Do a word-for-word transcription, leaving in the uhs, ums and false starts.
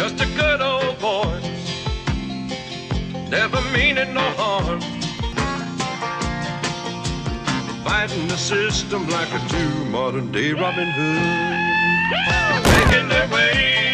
just a good old voice, never meaning no harm, fighting the system like a true modern day Robin Hood, making their way